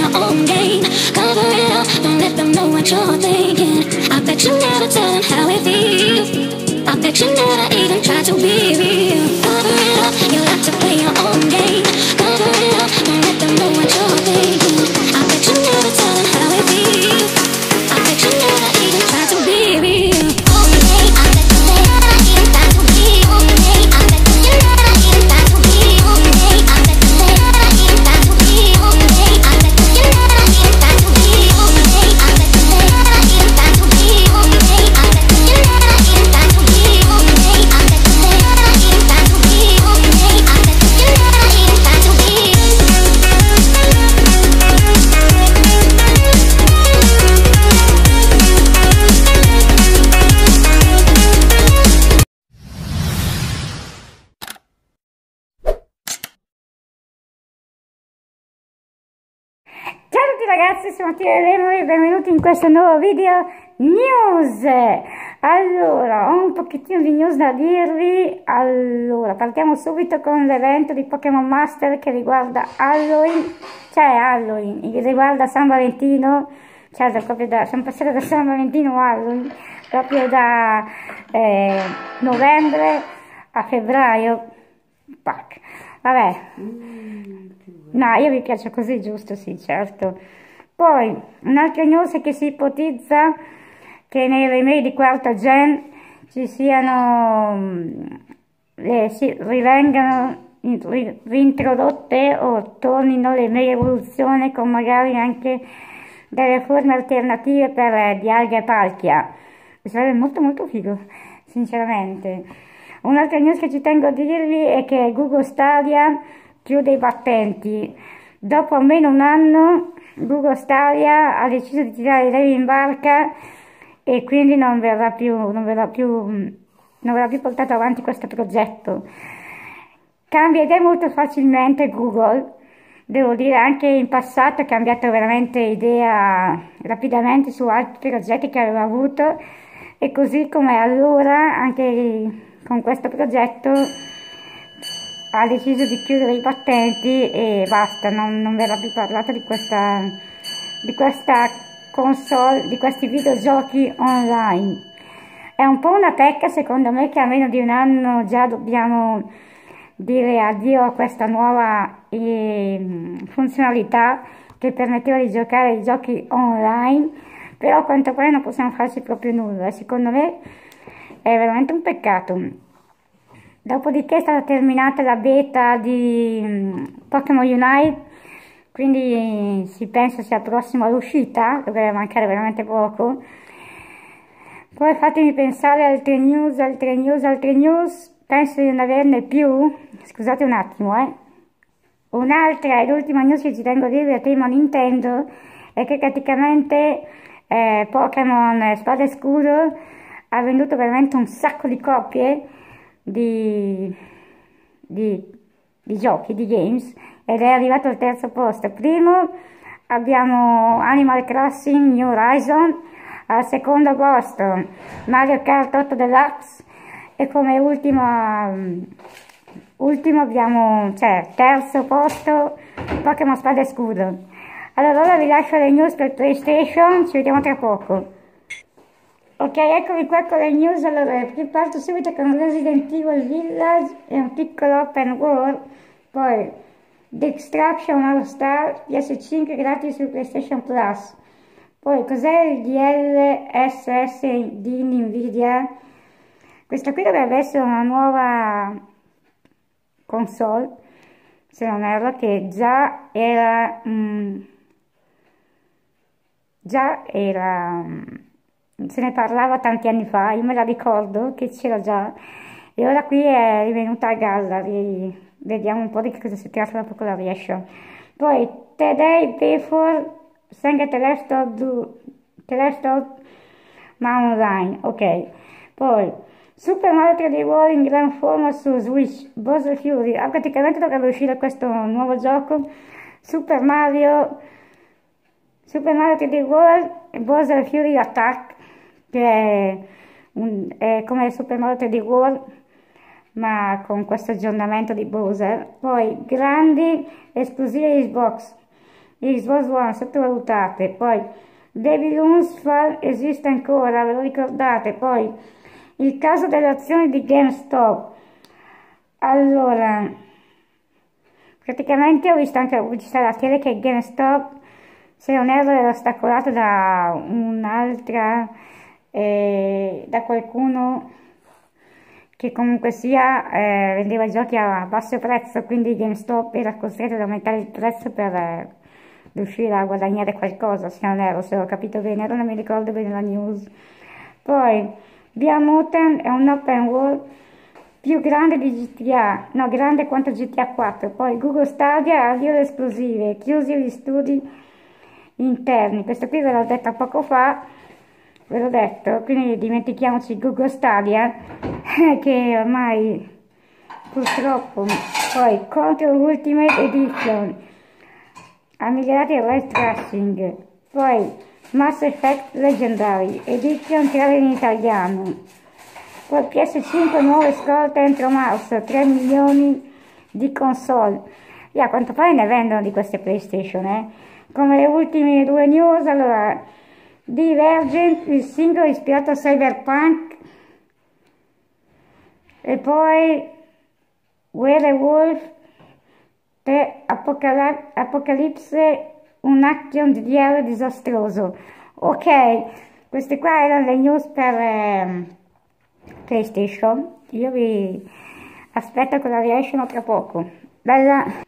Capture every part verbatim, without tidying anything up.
your own game. Cover it up, don't let them know what you're thinking. I bet you never tell them how it feels. I bet you never even try to be real. Cover it up, you like to play your own game. Cover it up, don't let them know what you're thinking. I bet you never tell them how it feels. I bet you never even try to be real. Okay, I bet you never even try to be okay. I bet you never even try to be okay. I bet you never even try to be okay. I bet you never even try to be okay. I bet you never even try to be okay. I bet you never even try to be okay. I bet you never even try to be okay. I bet you never even try to be. Ciao a tutti ragazzi, sono Tia Elena e benvenuti in questo nuovo video news. Allora, ho un pochettino di news da dirvi. Allora, partiamo subito con l'evento di Pokémon Master che riguarda Halloween, cioè Halloween, che riguarda San Valentino, cioè proprio da, siamo passati da San Valentino a Halloween, proprio da eh, novembre a febbraio. Pac. Vabbè. No, io mi piace così, giusto? Sì, certo. Poi, un'altra news è che si ipotizza che nei remake di quarta gen ci siano, le, si rivengano ri, reintrodotte o tornino le mega evoluzioni con magari anche delle forme alternative per di Dialga e Palkia. Sarebbe molto molto figo, sinceramente. Un'altra news che ci tengo a dirvi è che Google Stadia chiude i battenti. Dopo almeno un anno Google Stadia ha deciso di tirare i remi in barca e quindi non verrà più, non verrà più, non verrà più portato avanti questo progetto. Cambia idea molto facilmente Google, devo dire, anche in passato ha cambiato veramente idea rapidamente su altri progetti che aveva avuto, e così come allora anche con questo progetto ha deciso di chiudere i battenti e basta, non, non verrà più parlato di questa, di questa console, di questi videogiochi online. È un po' una pecca secondo me che a meno di un anno già dobbiamo dire addio a questa nuova eh, funzionalità che permetteva di giocare ai giochi online, però a quanto pare non possiamo farci proprio nulla. Secondo me è veramente un peccato. Dopodiché è stata terminata la beta di Pokémon Unite, quindi si pensa sia prossimo all'uscita, dovrebbe mancare veramente poco. Poi fatemi pensare altre news, altre news, altre news, penso di non averne più, scusate un attimo eh. Un'altra e l'ultima news che ci tengo a dirvi a tema Nintendo è che praticamente eh, Pokémon Spada e Scudo ha venduto veramente un sacco di copie Di, di, di giochi, di games, ed è arrivato al terzo posto. Primo abbiamo Animal Crossing New Horizon, al secondo posto Mario Kart otto Deluxe e come ultimo, um, ultimo abbiamo, cioè terzo posto, Pokémon Spada e Scudo. Allora ora vi lascio le news per PlayStation, ci vediamo tra poco. Ok, eccomi qua con le news. Allora, parto subito con Resident Evil Village, è un piccolo open world. Poi The Extraction All Star P S cinque gratis su PlayStation Plus. Poi cos'è il D L S S di Nvidia? Questa qui dovrebbe essere una nuova console, se non erro, che già era mm, già era se ne parlava tanti anni fa, io me la ricordo che c'era già, e ora qui è rivenuta a galla. Vediamo un po' di che cosa si tratta dopo che la riesco. Poi Today Before Sega The Last of The Last of Ma Online, ok. Poi Super Mario tre D World in gran forma su Switch, Bowser Fury, ah, praticamente dovrebbe uscire questo nuovo gioco, Super Mario Super Mario tre D World e Bowser Fury Attack, che è, un, è come Super Mario tre D World ma con questo aggiornamento di Bowser. Poi grandi esclusive Xbox, Xbox One sottovalutate, poi Babylon's Fall esiste ancora, ve lo ricordate? Poi il caso delle azioni di GameStop. Allora, praticamente ho visto anche la pubblicità da tele che GameStop, se non erro, era ostacolato da un'altra, eh, da qualcuno che comunque sia eh, vendeva giochi a basso prezzo, quindi GameStop era costretto ad aumentare il prezzo per eh, riuscire a guadagnare qualcosa, se non ero, se ho capito bene, ora non mi ricordo bene la news. Poi Via Mutant è un open world più grande di G T A, no, grande quanto G T A quattro. Poi Google Stadia avvia le esclusive, chiusi gli studi interni. Questo qui ve l'ho detto poco fa, ve l'ho detto, quindi dimentichiamoci Google Stadia, che ormai purtroppo. Poi Control Ultimate Edition ha migliorato il ray tracing. Poi Mass Effect Legendary Edition tirare in italiano. Poi P S cinque nuove scorte entro marzo, tre milioni di console. E a quanto pare ne vendono di queste PlayStation, eh. Come le ultime due news, allora, Divergent, il singolo ispirato a Cyberpunk, e poi Werewolf e Apocal Apocalypse, un action D D R disastroso. Ok, queste qua erano le news per eh, PlayStation. Io vi aspetto con la reaction tra poco. Bella.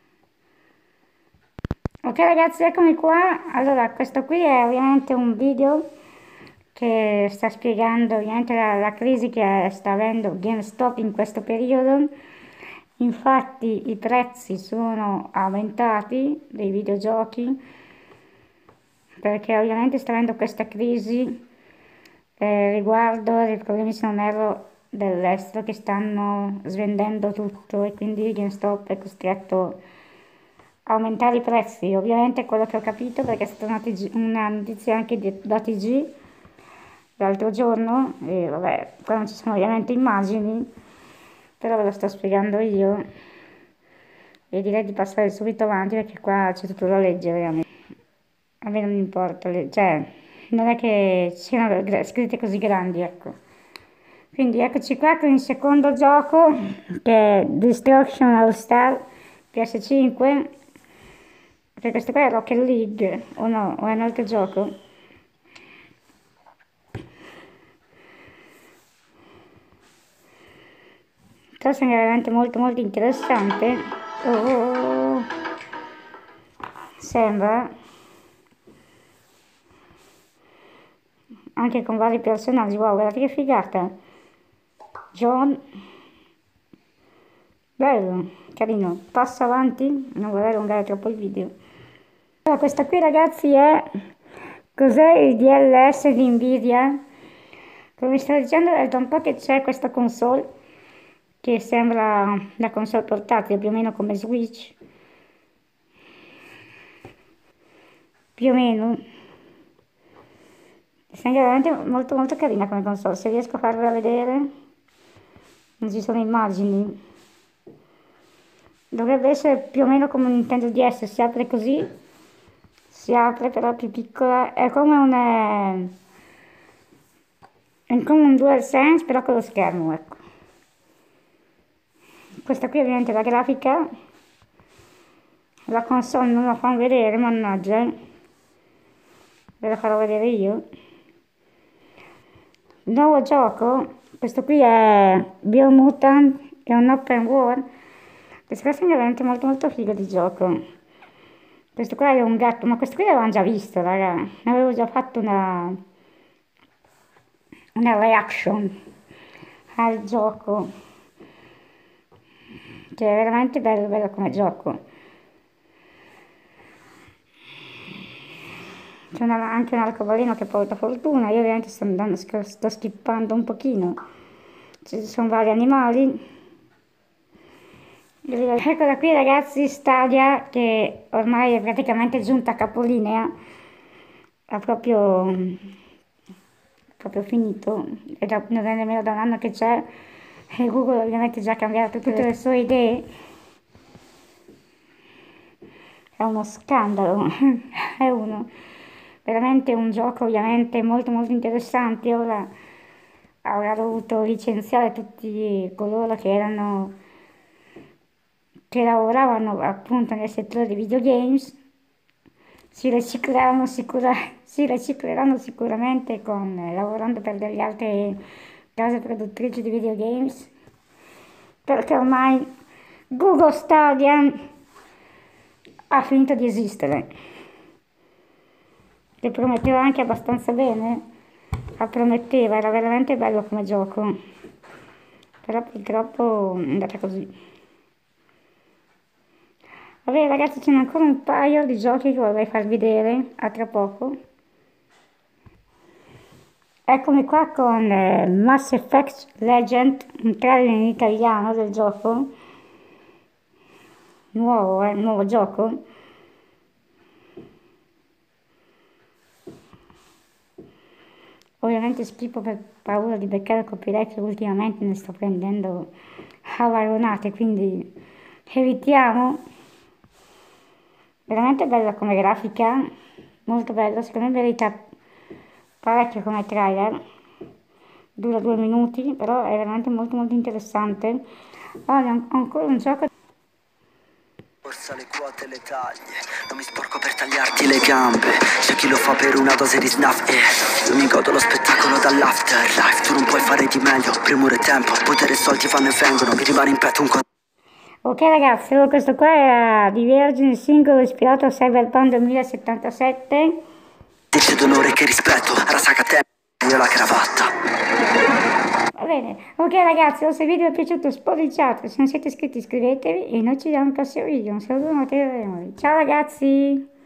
Ok ragazzi, eccomi qua. Allora, questo qui è ovviamente un video che sta spiegando ovviamente la, la crisi che sta avendo GameStop in questo periodo. Infatti i prezzi sono aumentati dei videogiochi perché ovviamente sta avendo questa crisi eh, riguardo i problemi, se non erro, dell'estero, che stanno svendendo tutto e quindi GameStop è costretto aumentare i prezzi. Ovviamente quello che ho capito, perché è stata una, T G, una notizia anche di, da T G l'altro giorno, e vabbè, qua non ci sono ovviamente immagini, però ve lo sto spiegando io e direi di passare subito avanti perché qua c'è tutto da leggere. A me non importa, cioè non è che siano scritte così grandi, ecco. Quindi eccoci qua con il secondo gioco, che è Destruction All Star P S cinque. Perché questo qua è Rocket League, o no? O è un altro gioco? Però sembra veramente molto molto interessante. Oh, sembra. Anche con vari personaggi. Wow, guardate che figata. John. Bello, carino. Passo avanti, non vorrei allungare troppo il video. Allora, questa qui ragazzi è cos'è il D L S di Nvidia. Come vi stavo dicendo, è da un po' che c'è questa console che sembra la console portatile, più o meno come Switch, più o meno. Sembra veramente molto molto carina come console. Se riesco a farvela vedere, non ci sono immagini. Dovrebbe essere più o meno come un Nintendo D S, si apre così, si apre però più piccola, è come un, è come un DualSense però con lo schermo, ecco. Questa qui ovviamente è la grafica, la console non la fanno vedere, mannaggia, ve la farò vedere io. Il nuovo gioco, questo qui è Biomutant, è un open world. Questo qua è veramente molto molto figo di gioco. Questo qua è un gatto, ma questo qui l'avevamo già visto, raga. Ne avevo già fatto una, una reaction al gioco. Cioè, è veramente bello, bello come gioco. C'è anche un arcobaleno che porta fortuna. Io ovviamente sto andando, sto skippando un pochino. Ci sono vari animali. Eccola qui ragazzi, Stadia, che ormai è praticamente giunta a capolinea, ha proprio, proprio finito, e da, non è nemmeno da un anno che c'è, e Google ovviamente già ha cambiato tutte le sue idee. è uno scandalo, è uno, veramente un gioco ovviamente molto molto interessante. Ora avrà dovuto licenziare tutti coloro che erano, che lavoravano appunto nel settore dei videogames, si ricicleranno, sicura, si ricicleranno sicuramente con, lavorando per delle altre case produttrici di videogames, perché ormai Google Stadia ha finito di esistere, che prometteva anche abbastanza bene, ma prometteva, era veramente bello come gioco, però purtroppo è andata così. Vabbè ragazzi, ce n'è ancora un paio di giochi che vorrei farvi vedere, a tra poco. Eccomi qua con eh, Mass Effect Legend, un trailer in italiano del gioco, nuovo, eh, nuovo gioco. Ovviamente schippo per paura di beccare copyright, che ultimamente ne sto prendendo a vagonate, quindi evitiamo. Veramente bella come grafica, molto bella, secondo me merita parecchio come trailer, dura due minuti, però è veramente molto molto interessante. Poi ho ancora un gioco. Forza le quote le taglie, non mi sporco per tagliarti le gambe. C'è chi lo fa per una dose di snuff e io mi godo lo spettacolo dall'afterlife. Tu non puoi fare di meglio, premure tempo, potere e soldi vanno e vengono, mi rimane in petto un co- Ok ragazzi, questo qua era Divergine, singolo ispirato a Cyberpunk duemilasettantasette. Dice d'onore che rispetto, Arasaka te, io la cravatta. Va bene, ok ragazzi, se il video vi è piaciuto spolliciate, se non siete iscritti iscrivetevi e noi ci vediamo al prossimo video. Un saluto da Matteo Remoli. Ciao ragazzi!